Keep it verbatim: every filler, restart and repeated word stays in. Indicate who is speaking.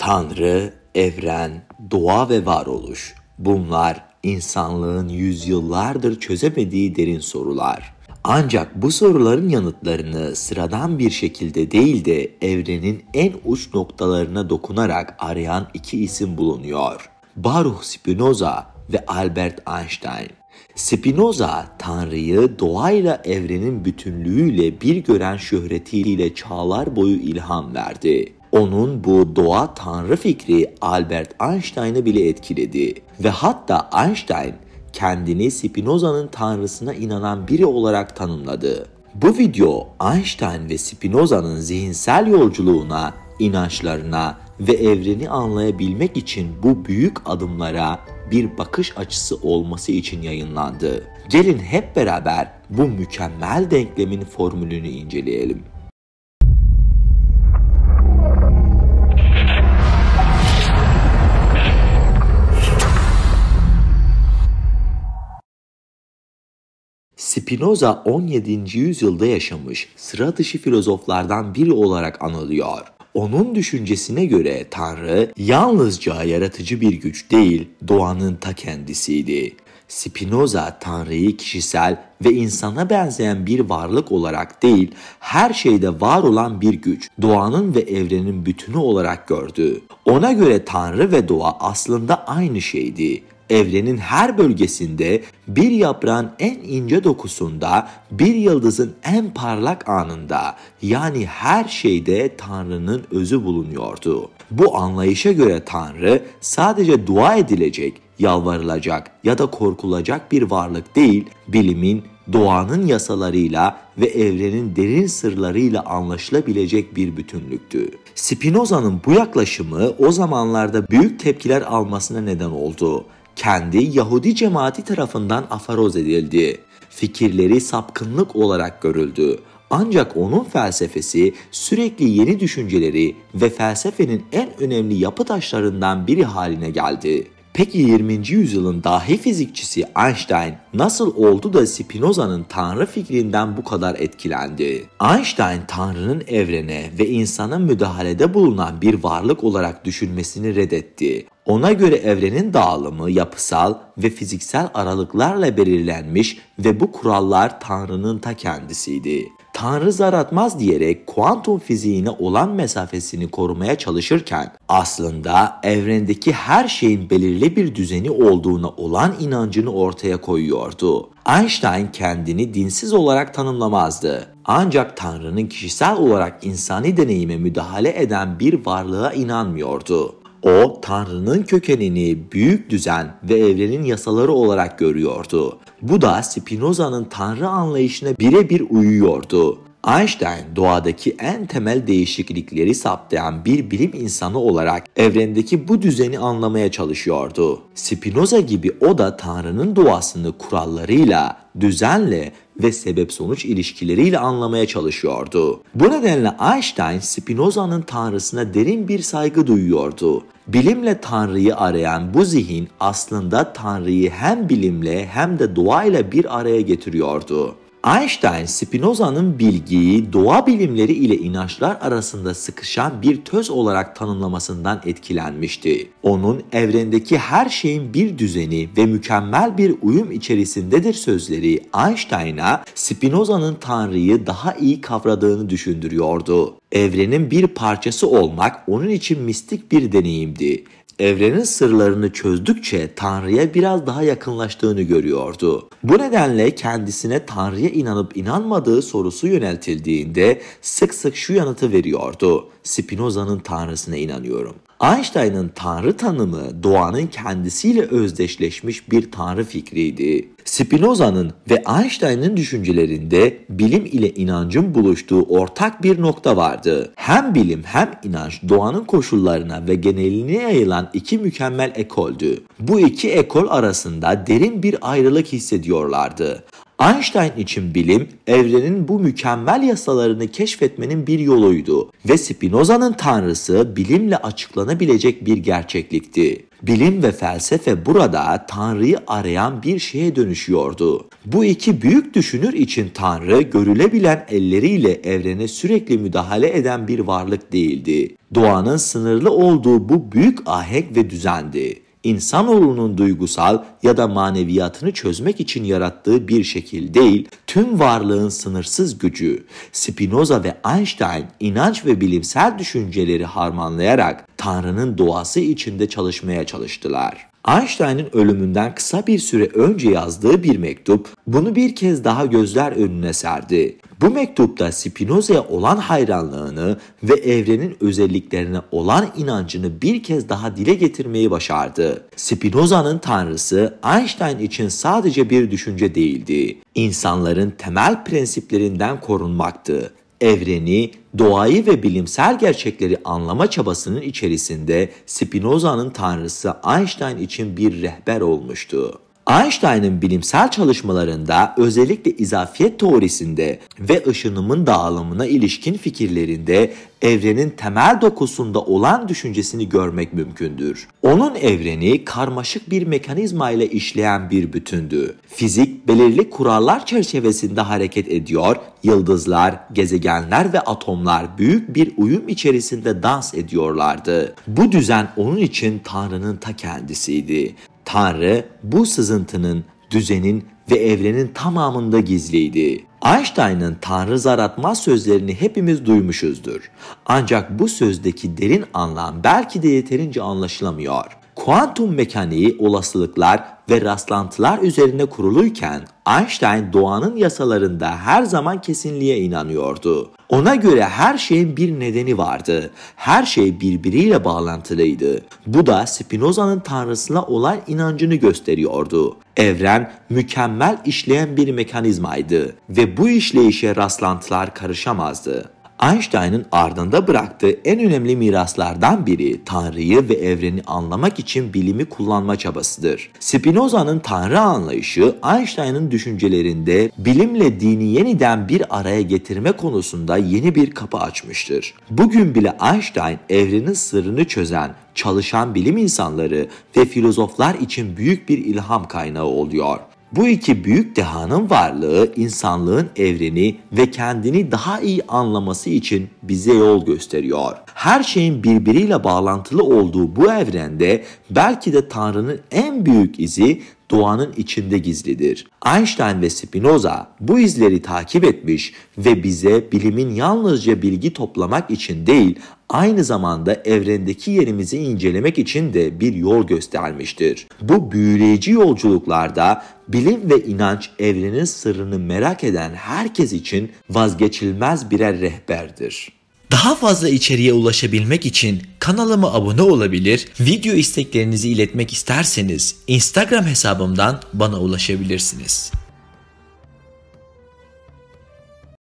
Speaker 1: Tanrı, evren, doğa ve varoluş. Bunlar insanlığın yüzyıllardır çözemediği derin sorular. Ancak bu soruların yanıtlarını sıradan bir şekilde değil de evrenin en uç noktalarına dokunarak arayan iki isim bulunuyor. Baruch Spinoza ve Albert Einstein. Spinoza, Tanrı'yı doğayla evrenin bütünlüğüyle bir gören şöhretiyle çağlar boyu ilham verdi. Onun bu doğa tanrı fikri Albert Einstein'ı bile etkiledi ve hatta Einstein kendini Spinoza'nın tanrısına inanan biri olarak tanımladı. Bu video Einstein ve Spinoza'nın zihinsel yolculuğuna, inançlarına ve evreni anlayabilmek için bu büyük adımlara bir bakış açısı olması için yayınlandı. Gelin hep beraber bu mükemmel denklemin formülünü inceleyelim. Spinoza on yedinci yüzyılda yaşamış sıra dışı filozoflardan biri olarak anılıyor. Onun düşüncesine göre Tanrı yalnızca yaratıcı bir güç değil, doğanın ta kendisiydi. Spinoza Tanrı'yı kişisel ve insana benzeyen bir varlık olarak değil, her şeyde var olan bir güç, doğanın ve evrenin bütünü olarak gördü. Ona göre Tanrı ve doğa aslında aynı şeydi. Evrenin her bölgesinde, bir yaprağın en ince dokusunda, bir yıldızın en parlak anında, yani her şeyde Tanrı'nın özü bulunuyordu. Bu anlayışa göre Tanrı sadece dua edilecek, yalvarılacak ya da korkulacak bir varlık değil, bilimin, doğanın yasalarıyla ve evrenin derin sırlarıyla anlaşılabilecek bir bütünlüktü. Spinoza'nın bu yaklaşımı o zamanlarda büyük tepkiler almasına neden oldu. Kendi Yahudi cemaati tarafından afaroz edildi. Fikirleri sapkınlık olarak görüldü. Ancak onun felsefesi sürekli yeni düşünceleri ve felsefenin en önemli yapı taşlarından biri haline geldi. Peki yirminci yüzyılın dahi fizikçisi Einstein nasıl oldu da Spinoza'nın Tanrı fikrinden bu kadar etkilendi? Einstein, Tanrı'nın evrene ve insana müdahalede bulunan bir varlık olarak düşünmesini reddetti. Ona göre evrenin dağılımı yapısal ve fiziksel aralıklarla belirlenmiş ve bu kurallar Tanrı'nın ta kendisiydi. Tanrı zar atmaz diyerek kuantum fiziğine olan mesafesini korumaya çalışırken aslında evrendeki her şeyin belirli bir düzeni olduğuna olan inancını ortaya koyuyordu. Einstein kendini dinsiz olarak tanımlamazdı. Ancak Tanrı'nın kişisel olarak insani deneyime müdahale eden bir varlığa inanmıyordu. O, Tanrı'nın kökenini büyük düzen ve evrenin yasaları olarak görüyordu. Bu da Spinoza'nın Tanrı anlayışına birebir uyuyordu. Einstein, doğadaki en temel değişiklikleri saptayan bir bilim insanı olarak evrendeki bu düzeni anlamaya çalışıyordu. Spinoza gibi o da Tanrı'nın doğasını kurallarıyla, düzenle ve sebep-sonuç ilişkileriyle anlamaya çalışıyordu. Bu nedenle Einstein, Spinoza'nın Tanrısına derin bir saygı duyuyordu. Bilimle Tanrı'yı arayan bu zihin aslında Tanrı'yı hem bilimle hem de doğayla bir araya getiriyordu. Einstein, Spinoza'nın bilgiyi doğa bilimleri ile inançlar arasında sıkışan bir töz olarak tanımlamasından etkilenmişti. Onun evrendeki her şeyin bir düzeni ve mükemmel bir uyum içerisindedir sözleri Einstein'a Spinoza'nın Tanrı'yı daha iyi kavradığını düşündürüyordu. Evrenin bir parçası olmak onun için mistik bir deneyimdi. Evrenin sırlarını çözdükçe Tanrı'ya biraz daha yakınlaştığını görüyordu. Bu nedenle kendisine Tanrı'ya inanıp inanmadığı sorusu yöneltildiğinde sık sık şu yanıtı veriyordu: Spinoza'nın Tanrısına inanıyorum. Einstein'ın Tanrı tanımı doğanın kendisiyle özdeşleşmiş bir Tanrı fikriydi. Spinoza'nın ve Einstein'ın düşüncelerinde bilim ile inancın buluştuğu ortak bir nokta vardı. Hem bilim hem inanç doğanın koşullarına ve geneline yayılan iki mükemmel ekoldü. Bu iki ekol arasında derin bir ayrılık hissediyorlardı. Einstein için bilim, evrenin bu mükemmel yasalarını keşfetmenin bir yoluydu ve Spinoza'nın tanrısı bilimle açıklanabilecek bir gerçeklikti. Bilim ve felsefe burada Tanrı'yı arayan bir şeye dönüşüyordu. Bu iki büyük düşünür için Tanrı, görülebilen elleriyle evrene sürekli müdahale eden bir varlık değildi. Doğanın sınırlı olduğu bu büyük ahenk ve düzendi. İnsanoğlunun duygusal ya da maneviyatını çözmek için yarattığı bir şekil değil, tüm varlığın sınırsız gücü. Spinoza ve Einstein inanç ve bilimsel düşünceleri harmanlayarak Tanrı'nın doğası içinde çalışmaya çalıştılar. Einstein'ın ölümünden kısa bir süre önce yazdığı bir mektup bunu bir kez daha gözler önüne serdi. Bu mektupta Spinoza'ya olan hayranlığını ve evrenin özelliklerine olan inancını bir kez daha dile getirmeyi başardı. Spinoza'nın tanrısı Einstein için sadece bir düşünce değildi. İnsanların temel prensiplerinden korunmaktı. Evreni, doğayı ve bilimsel gerçekleri anlama çabasının içerisinde Spinoza'nın tanrısı Einstein için bir rehber olmuştu. Einstein'ın bilimsel çalışmalarında, özellikle izafiyet teorisinde ve ışınımın dağılımına ilişkin fikirlerinde evrenin temel dokusunda olan düşüncesini görmek mümkündür. Onun evreni karmaşık bir mekanizma ile işleyen bir bütündü. Fizik belirli kurallar çerçevesinde hareket ediyor, yıldızlar, gezegenler ve atomlar büyük bir uyum içerisinde dans ediyorlardı. Bu düzen onun için Tanrı'nın ta kendisiydi. Tanrı bu sızıntının, düzenin ve evrenin tamamında gizliydi. Einstein'ın Tanrı zaratmaz sözlerini hepimiz duymuşuzdur. Ancak bu sözdeki derin anlam belki de yeterince anlaşılamıyor. Kuantum mekaniği olasılıklar ve rastlantılar üzerine kuruluyken Einstein doğanın yasalarında her zaman kesinliğe inanıyordu. Ona göre her şeyin bir nedeni vardı. Her şey birbiriyle bağlantılıydı. Bu da Spinoza'nın tanrısına olan inancını gösteriyordu. Evren mükemmel işleyen bir mekanizmaydı ve bu işleyişe rastlantılar karışamazdı. Einstein'ın ardında bıraktığı en önemli miraslardan biri Tanrı'yı ve evreni anlamak için bilimi kullanma çabasıdır. Spinoza'nın Tanrı anlayışı Einstein'ın düşüncelerinde bilimle dini yeniden bir araya getirme konusunda yeni bir kapı açmıştır. Bugün bile Einstein evrenin sırrını çözen, çalışan bilim insanları ve filozoflar için büyük bir ilham kaynağı oluyor. Bu iki büyük dehanın varlığı insanlığın evreni ve kendini daha iyi anlaması için bize yol gösteriyor. Her şeyin birbiriyle bağlantılı olduğu bu evrende belki de Tanrı'nın en büyük izi doğanın içinde gizlidir. Einstein ve Spinoza bu izleri takip etmiş ve bize bilimin yalnızca bilgi toplamak için değil, aynı zamanda evrendeki yerimizi incelemek için de bir yol göstermiştir. Bu büyüleyici yolculuklarda bilim ve inanç evrenin sırrını merak eden herkes için vazgeçilmez birer rehberdir. Daha fazla içeriğe ulaşabilmek için kanalıma abone olabilir, video isteklerinizi iletmek isterseniz Instagram hesabımdan bana ulaşabilirsiniz.